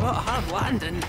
Not a hard landing.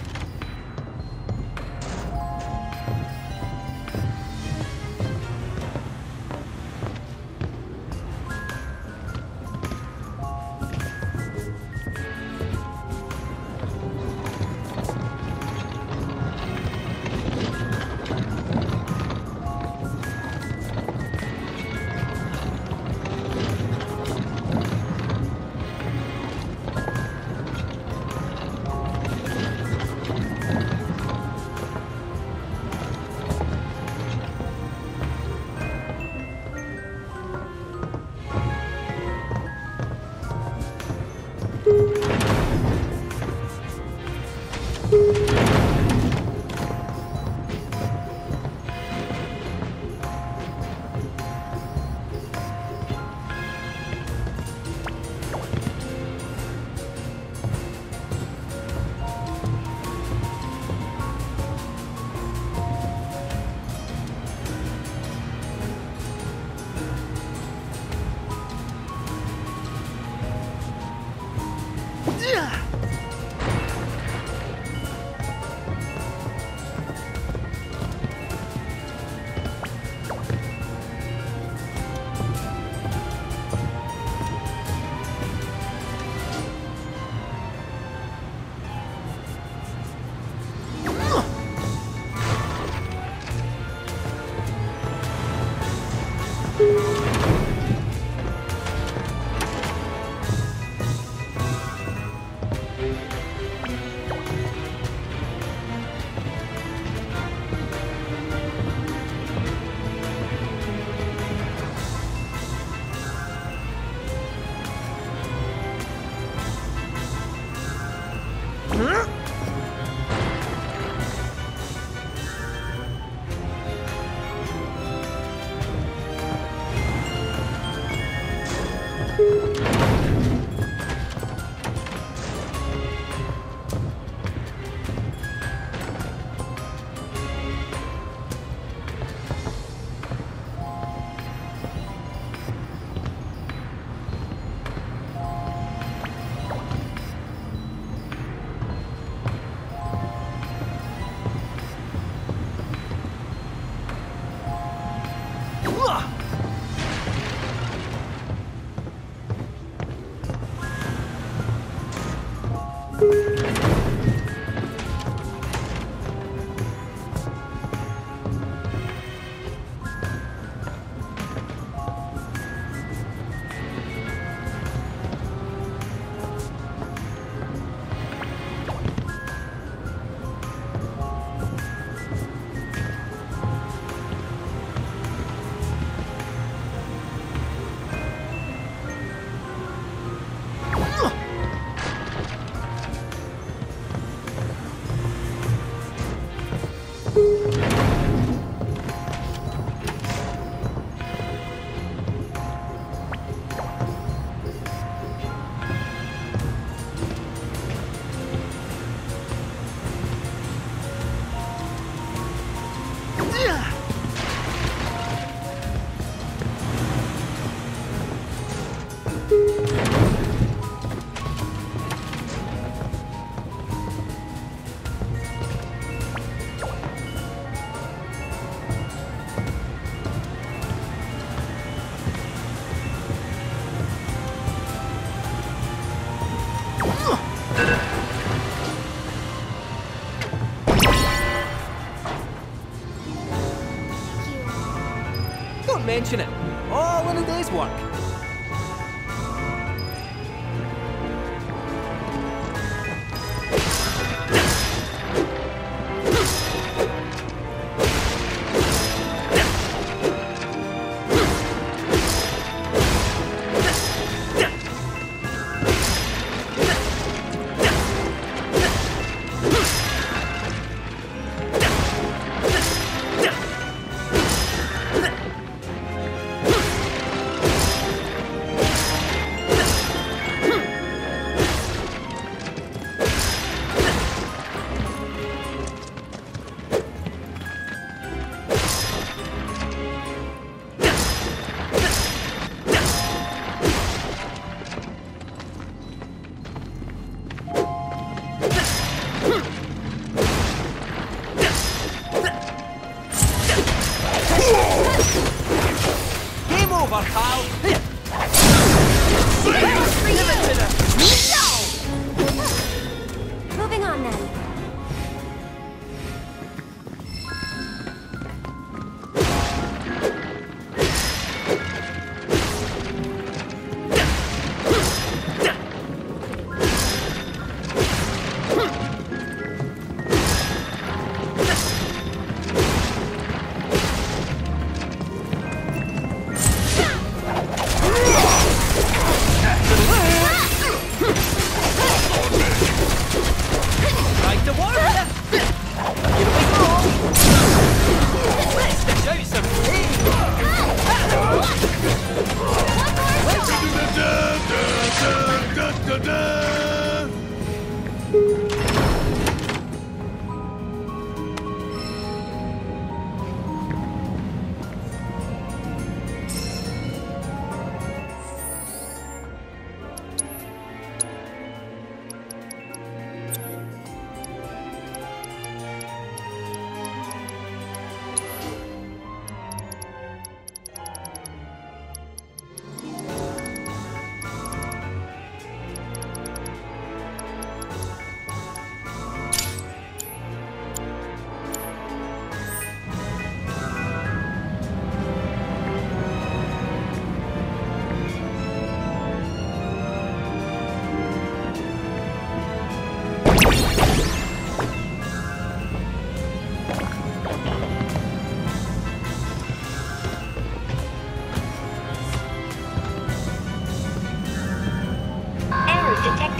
Don't mention it. All in a day's work.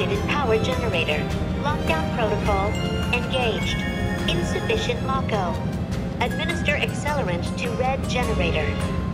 Activated power generator. Lockdown protocol engaged. Insufficient Mako. Administer accelerant to red generator.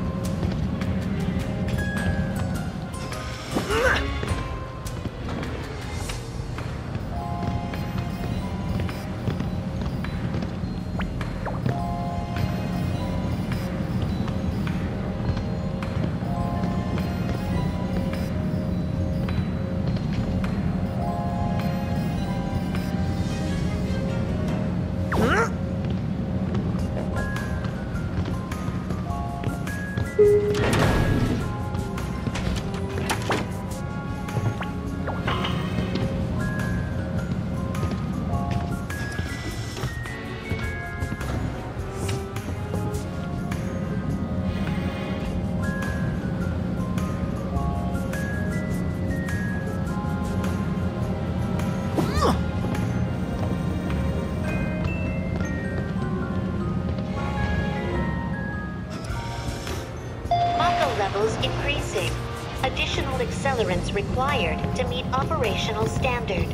Levels increasing. Additional accelerants required to meet operational standard.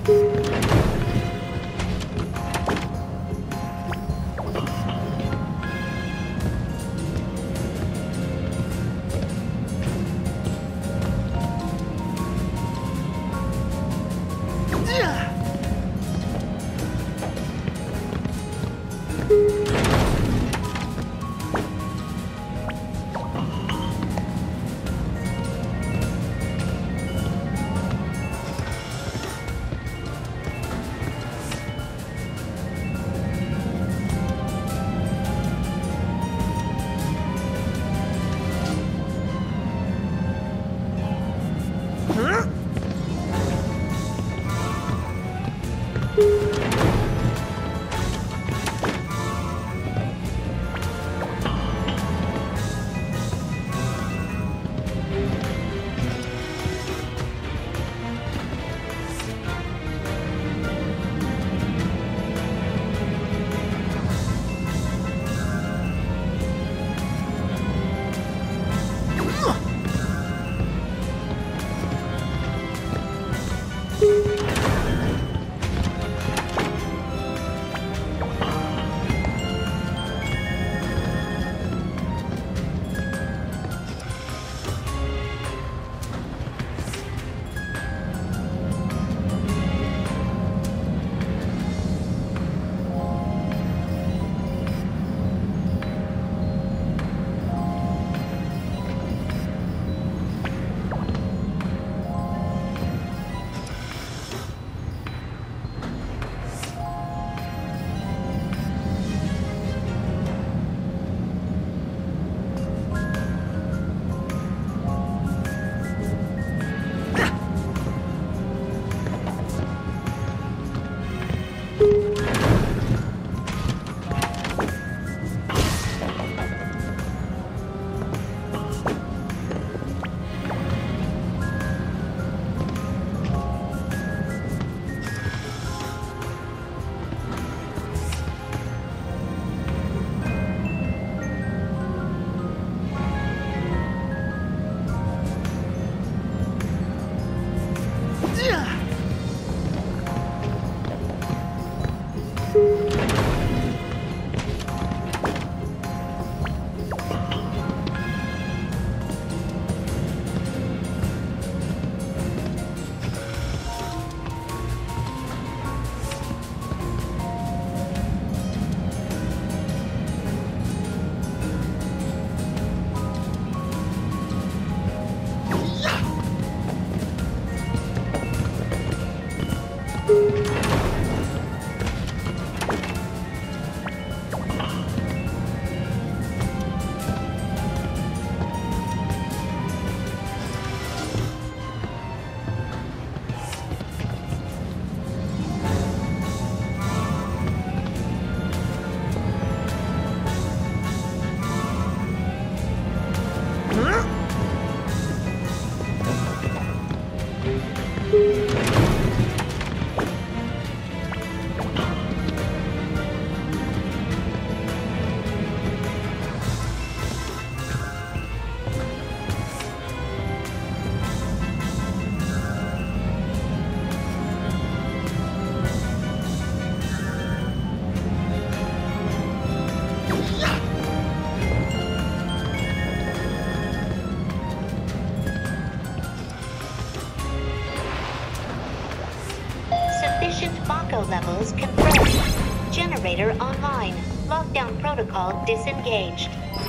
Mako levels confirmed. Generator online. Lockdown protocol disengaged.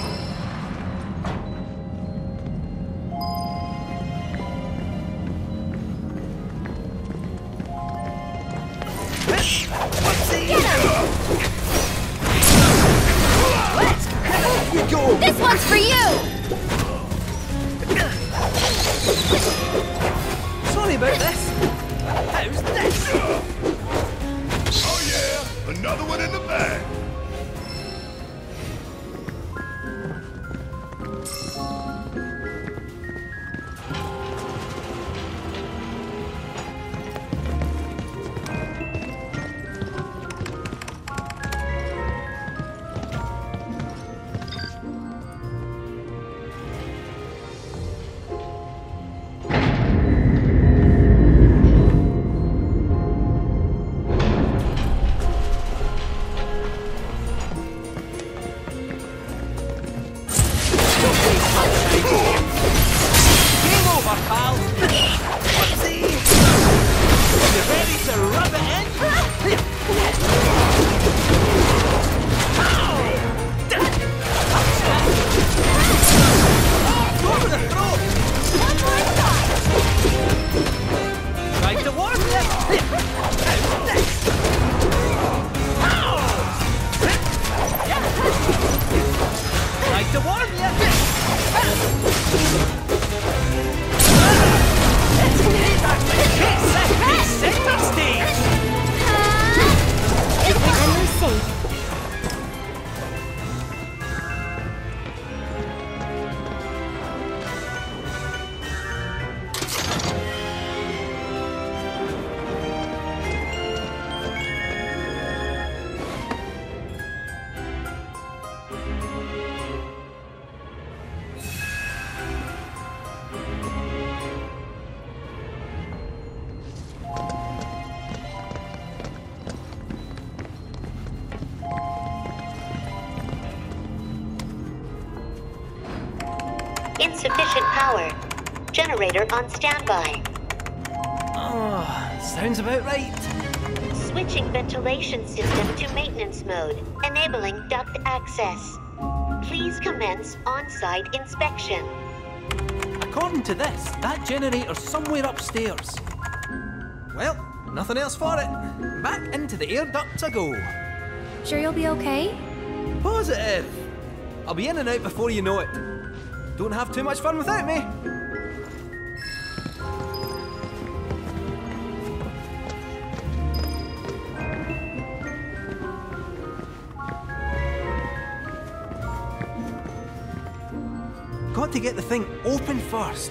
This one's for you! Sorry about this. How's this? Oh yeah, another one in the bag. Game over, pal. Whoopsie. You ready to rub it in? Over the throat. One more shot! Try to warm you. How's this? Try to warm you. Center stage. I'm safe. Insufficient power. Generator on standby. Oh, sounds about right. Switching ventilation system to maintenance mode, enabling duct access. Please commence on-site inspection. According to this, that generator's somewhere upstairs. Well, nothing else for it. Back into the air ducts I go. Sure you'll be okay? Positive. I'll be in and out before you know it. Don't have too much fun without me. Got to get the thing open first.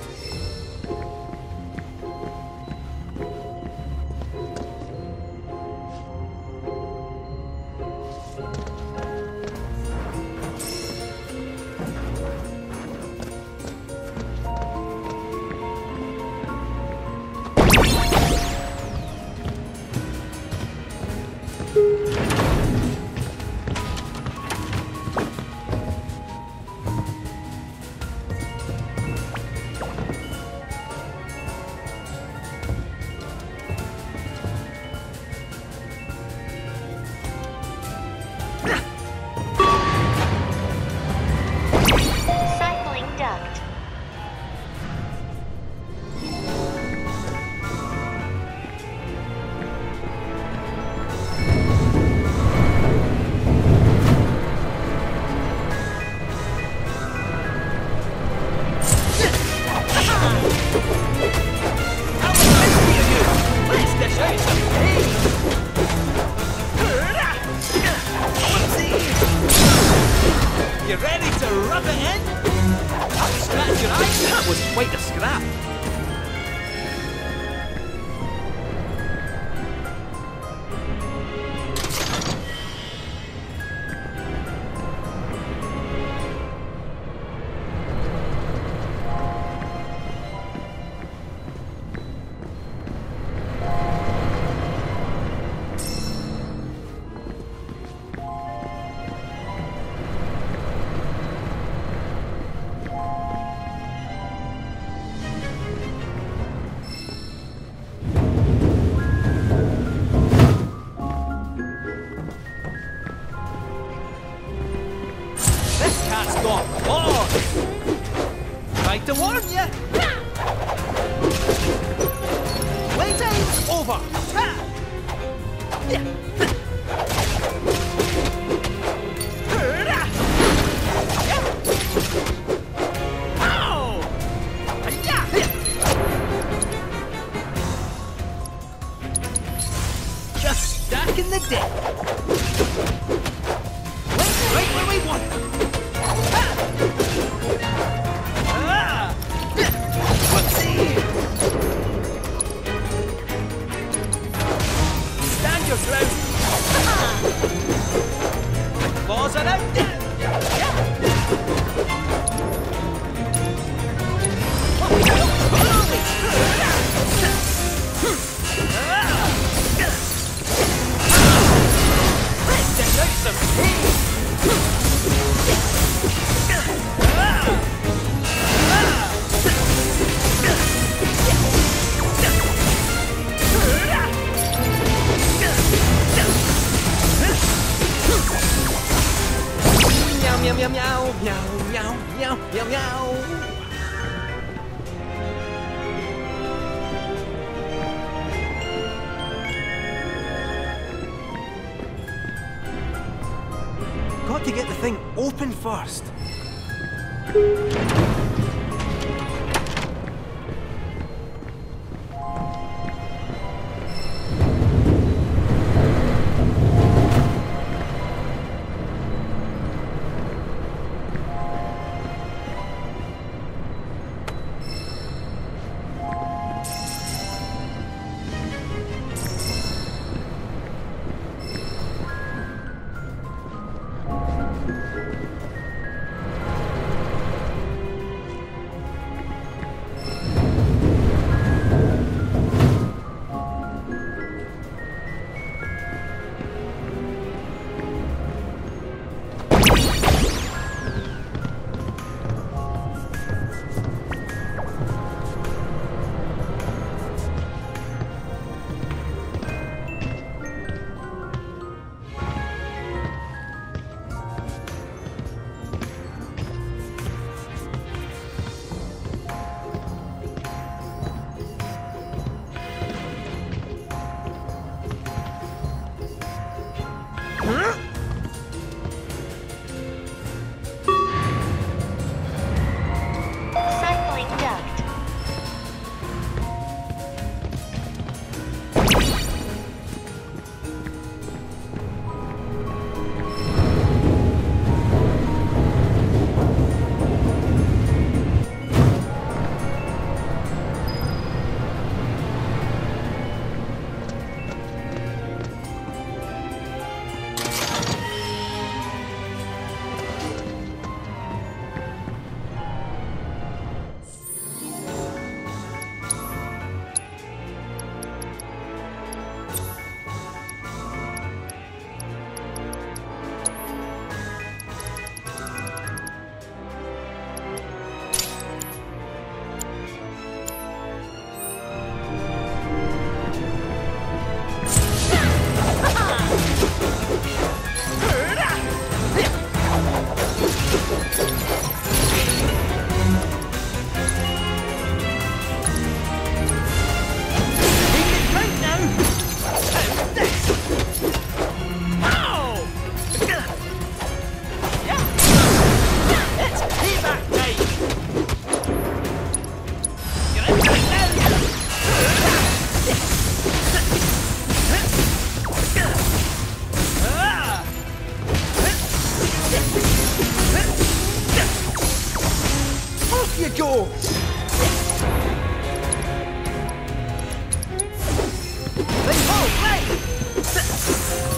dead. Right where we want. Whoopsie! Stand your ground. Claws are out. Meow, meow, meow, meow, meow, meow, meow, meow. Got to get the thing open first. Cycling duct. You go! Let's go, play!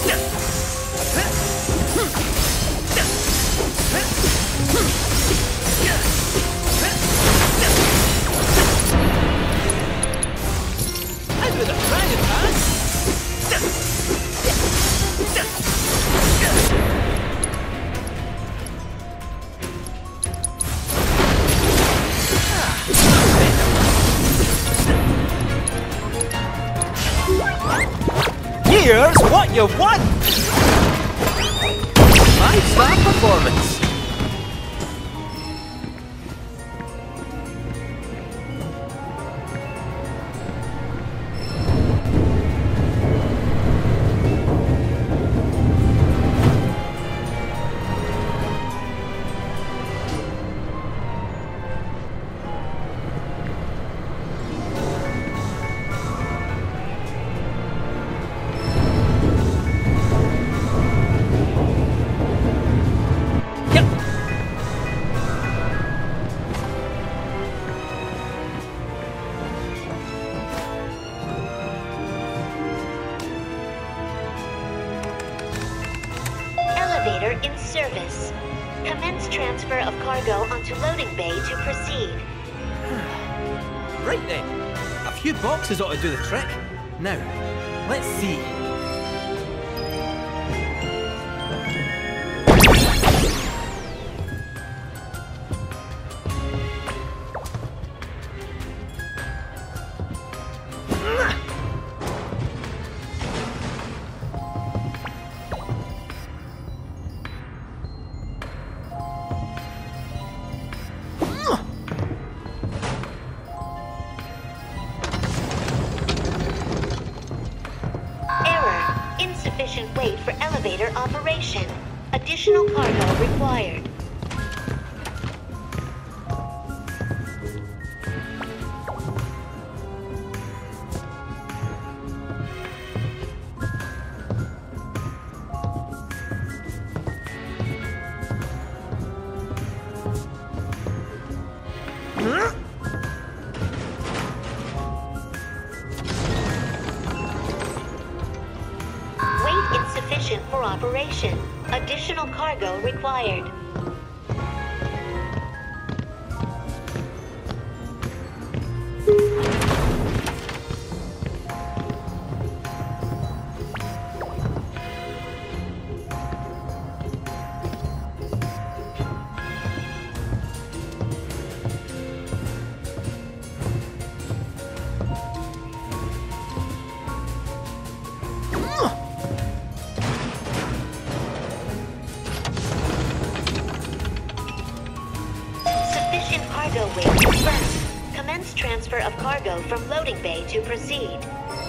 I'd rather try it, man! Here's what you want! 5-star performance! generator in service. Commence transfer of cargo onto loading bay to proceed. Right then. A few boxes ought to do the trick. Now, let's see. Insufficient weight for elevator operation. Additional cargo required. Insufficient for operation. Additional cargo required. Cargo weight confirmed. Commence transfer of cargo from loading bay to proceed.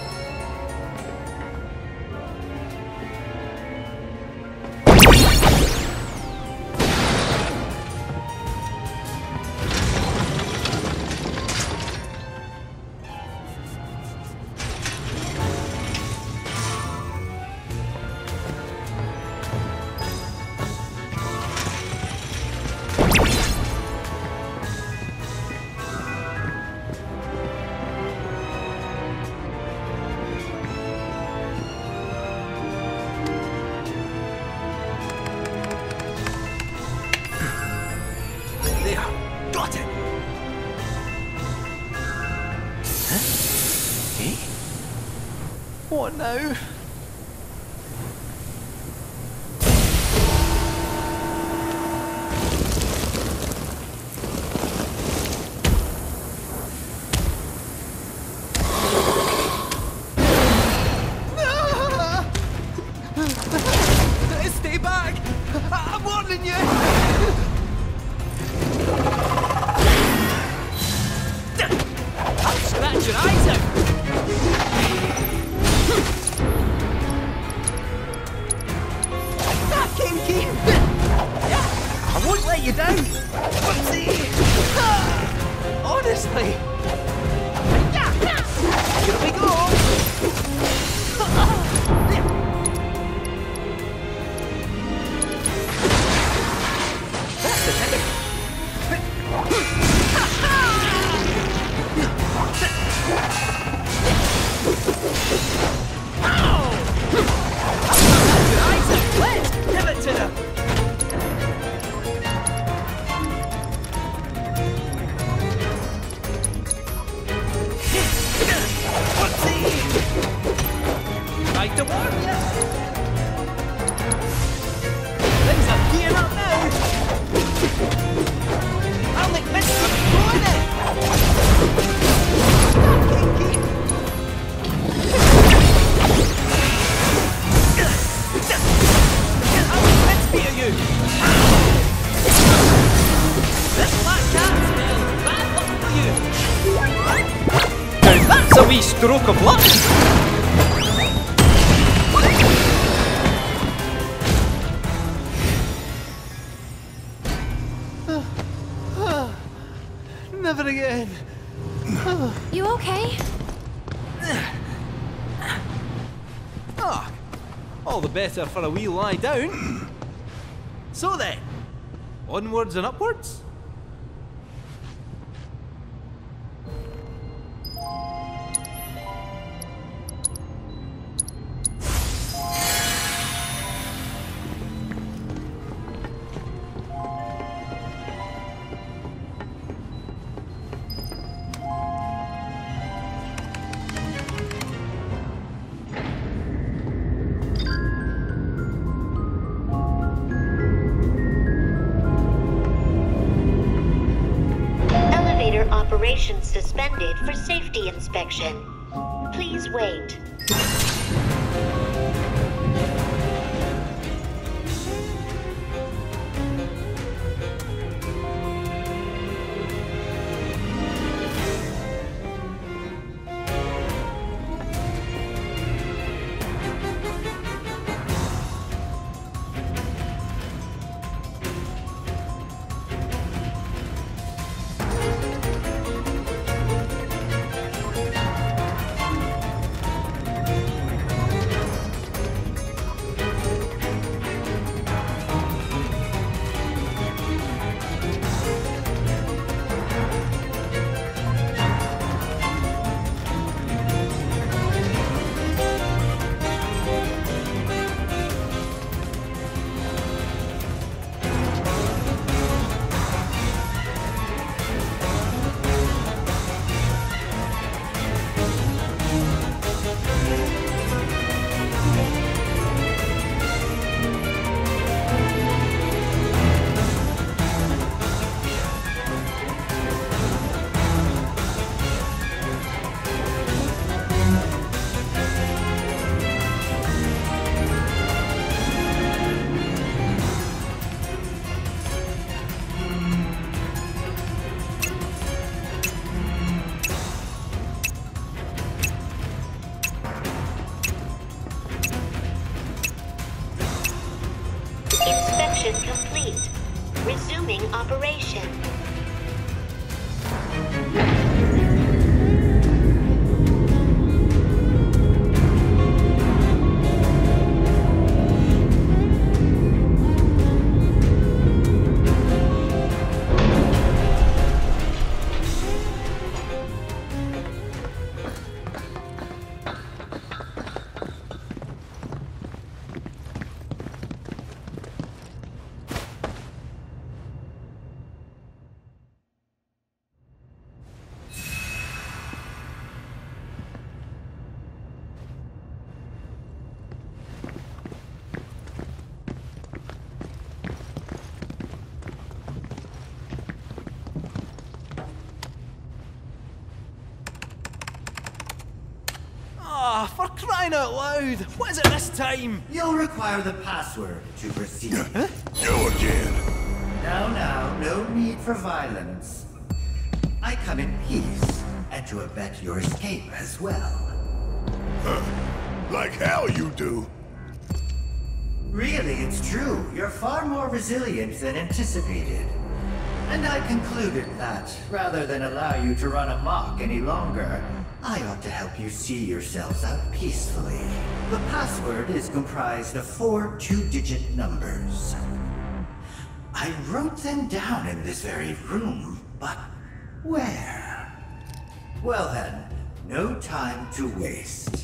Got it! Huh? Eh? What now? Stay back! I'm warning you! Scratch your eyes out! That kinky! Yeah, I won't let you down! Whoopsie! Honestly! Here we go! That's the thing! Give it to them! Right to warn you! Things are gearing up now! I'll make bits of it going in! This black cat spells bad luck for you. Now that's a wee stroke of luck. Never again. You okay? Ah, all the better for a wee lie down. So then, onwards and upwards. descended for safety inspection. Please wait. Inspection complete. Resuming operation. Ah, for crying out loud! What is it this time? You'll require the password to proceed. You again. Now, no need for violence. I come in peace, and to abet your escape as well. Like hell you do. Really, it's true. You're far more resilient than anticipated. And I concluded that, rather than allow you to run amok any longer, I ought to help you see yourselves out peacefully. The password is comprised of 4 two-digit numbers. I wrote them down in this very room, but where? Well then, no time to waste.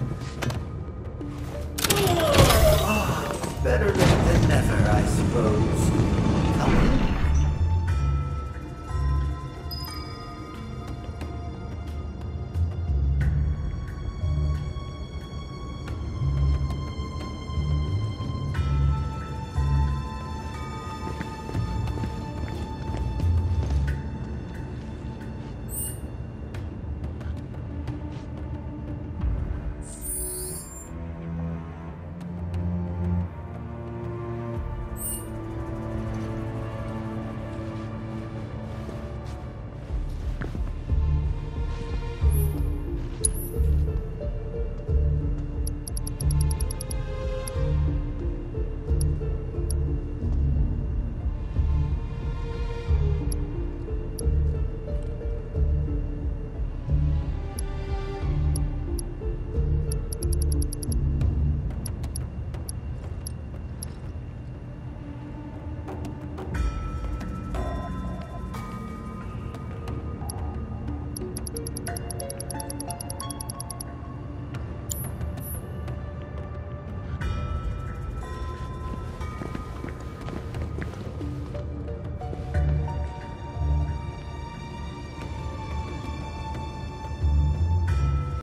Better late than never, I suppose. Come in.